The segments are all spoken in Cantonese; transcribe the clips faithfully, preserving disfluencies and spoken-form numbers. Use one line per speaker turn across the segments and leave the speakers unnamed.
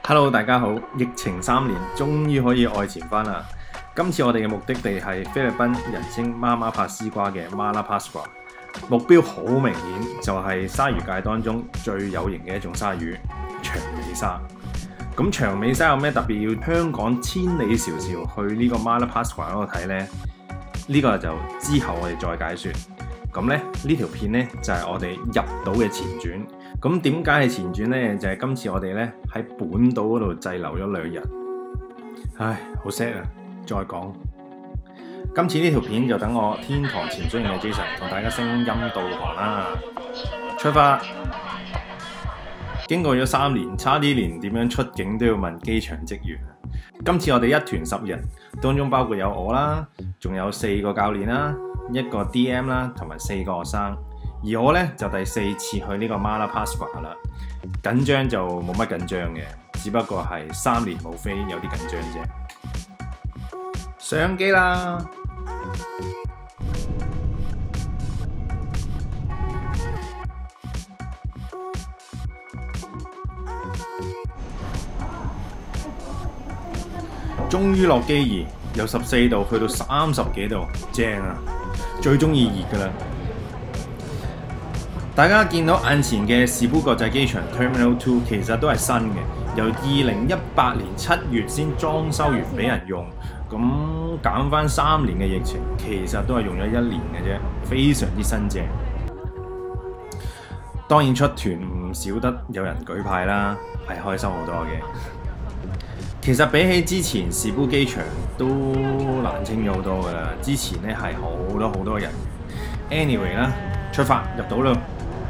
Hello， 大家好！疫情三年，終於可以愛前返啦。今次我哋嘅目的地係菲律賓人稱媽媽帕斯瓜嘅馬拉帕斯瓜，目標好明顯，就係鯊魚界當中最有型嘅一種鯊魚——長尾鯊。咁長尾鯊有咩特別要香港千里迢迢去呢個馬拉帕斯瓜嗰度睇呢？呢、呢個就之後我哋再解說。咁咧呢條片咧就係、是、我哋入島嘅前傳。咁點解係前傳呢？就係、是、今次我哋咧喺本島嗰度滯留咗兩日。唉，好 sad 啊！再講，今次呢條片就等我天堂潛水員嘅 Jason 同大家聲音導航啦。出發！經過咗三年，差啲連點樣出境都要問機場職員。今次我哋一團十人，當中包括有我啦，仲有四個教練啦，一個 D M 啦，同埋四個學生。而我咧就第四次去呢個馬拉帕斯瓜啦，緊張就冇乜緊張嘅，只不過係三年冇飛，有啲緊張啫。上機啦！終於落機儀，由十四度去到三十幾度，正啊！最中意熱噶啦！大家見到眼前嘅士砵國際機場 Terminal Two 其實都係新嘅，由二零一八年七月先裝修完俾人用，咁減翻三年嘅疫情，其實都係用咗一年嘅啫，非常之新淨。當然出團唔少得有人舉牌啦，係開心好多嘅。其實比起之前士砵機場都難清咗好多噶啦，之前咧係好多好多人。Anyway 啦，出發入島啦。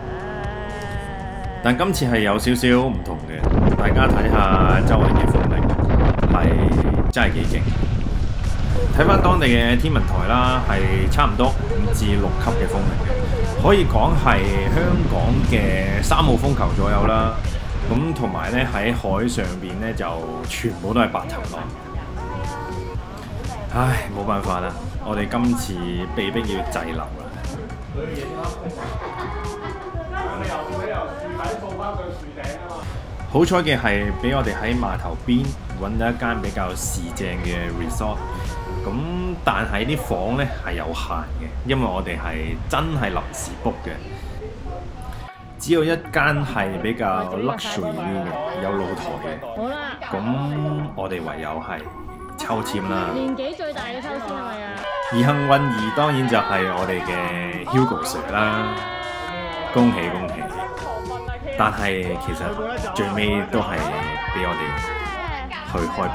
但今次係有少少唔同嘅，大家睇下周圍嘅風力係真係幾勁。睇翻當地嘅天文台啦，係差唔多五至六級嘅風力嘅，可以講係香港嘅三號風球左右啦。咁同埋咧喺海上邊咧就全部都係白頭浪。唉，冇辦法啦，我哋今次被逼要滯留啦。好彩嘅係俾我哋喺碼頭邊揾到一間比較市正嘅 resort， 咁但係啲房咧係有限嘅，因為我哋係真係臨時 book 嘅，只有一間係比較 luxury 啲嘅，有露台嘅。好啦，咁我哋唯有係抽籤啦。年紀最大嘅抽籤係咪啊？而幸運兒當然就係我哋嘅 Hugo Sir 啦，恭喜恭喜！但係其實最尾都係俾我哋去開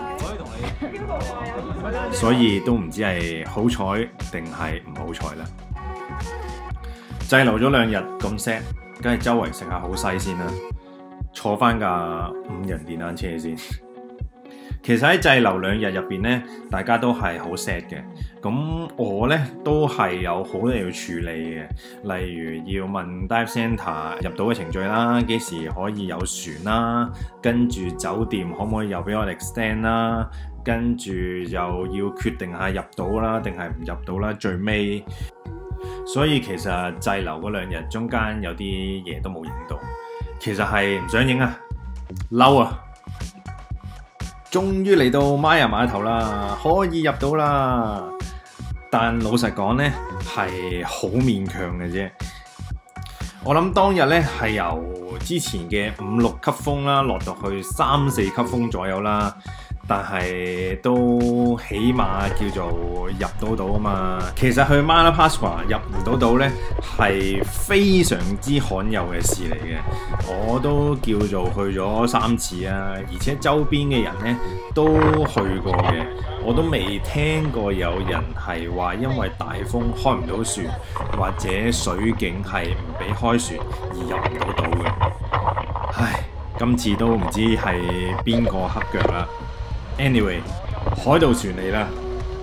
party， 所以都唔知係好彩定係唔好彩啦。滯留咗兩日咁 sad， 梗係周圍食下好西先啦，坐翻架五人電單車先。其實喺滯留兩日入邊咧，大家都係好 sad 嘅。咁我咧都係有好多嘢要處理嘅，例如要問 Dive Centre 入島嘅程序啦，幾時可以有船啦，跟住酒店可唔可以又俾我哋 extend 啦，跟住又要決定下入島啦，定係唔入島啦，最尾。所以其實滯留嗰兩日中間有啲嘢都冇影到，其實係唔想影啊，嬲啊！終於嚟到瑪雅碼頭啦，可以入到啦。但老實講呢，係好勉強嘅啫。我諗當日呢係由之前嘅五六級風啦，落到去三四級風左右啦。但係都起碼叫做入到島啊嘛。其實去馬拉帕斯瓜入唔到島呢係非常之罕有嘅事嚟嘅。我都叫做去咗三次啊，而且周邊嘅人呢都去過嘅，我都未聽過有人係話因為大風開唔到船，或者水警係唔俾開船而入唔到島嘅。唉，今次都唔知係邊個黑腳啦。Anyway， 海盜船嚟啦！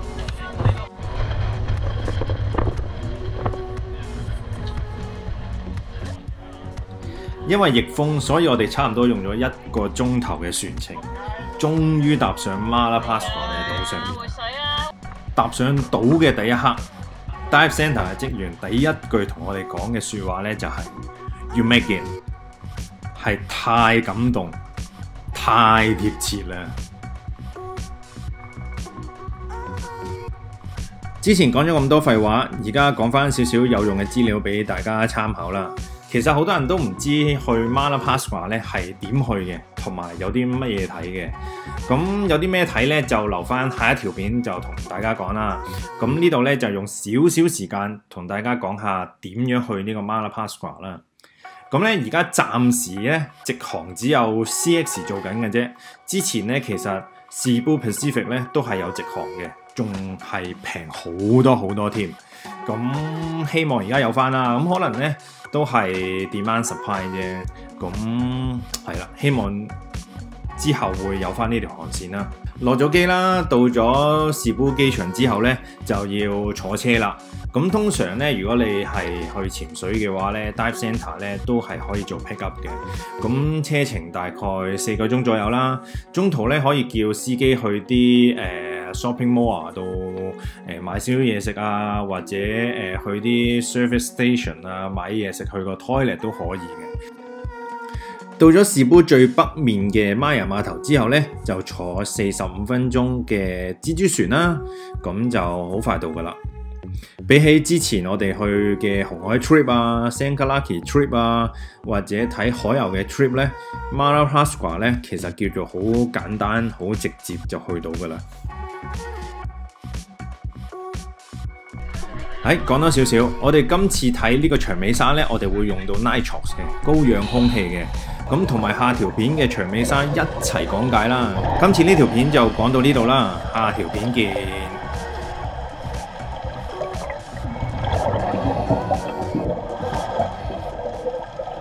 因為逆風，所以我哋差唔多用咗一個鐘頭嘅船程，終於踏上馬拉帕斯瓜嘅島上面。踏上島嘅第一刻 ，Dive Centre 嘅職員第一句同我哋講嘅説話咧就係、是、You make it， 係太感動。太太貼切啦！之前講咗咁多廢話，而家講翻少少有用嘅資料俾大家參考啦。其實好多人都唔知去 Mala Pascua 咧係點去嘅，同埋有啲乜嘢睇嘅。咁有啲咩睇咧，就留翻下一條片就同大家講啦。咁呢度咧就用少少時間同大家講下點樣去呢個 Mala Pascua 啦。咁咧而家暫時咧直航只有 C X 做緊嘅啫。之前咧其實 Cebu Pacific 咧都係有直航嘅，仲係平好多好多添。咁希望而家有翻啦。咁可能咧都係 demand supply 啫。咁係啦，希望之後會有翻呢條航線啦。落咗機啦，到咗士砵機場之後咧就要坐車啦。咁通常咧，如果你係去潛水嘅話咧 ，dive centre 咧都係可以做 pick up 嘅。咁車程大概四個鐘左右啦。中途咧可以叫司機去啲誒、呃、shopping mall 度誒、呃、買少少嘢食啊，或者誒、呃、去啲 service station 啊買嘢食，去個 toilet 都可以嘅。到咗士砵最北面嘅 Maya 碼頭之後咧，就坐四十五分鐘嘅蜘蛛船啦，咁就好快到噶啦。比起之前我哋去嘅紅海 trip 啊、San Kalaki trip 啊，或者睇海遊嘅 trip 咧 ，Mala Pascua 咧其實叫做好簡單、好直接就去到噶啦。喺講多少少，我哋今次睇呢個長尾山咧，我哋會用到 Nitrox 嘅高氧空氣嘅，咁同埋下條片嘅長尾山一齊講解啦。今次呢條片就講到呢度啦，下條片見。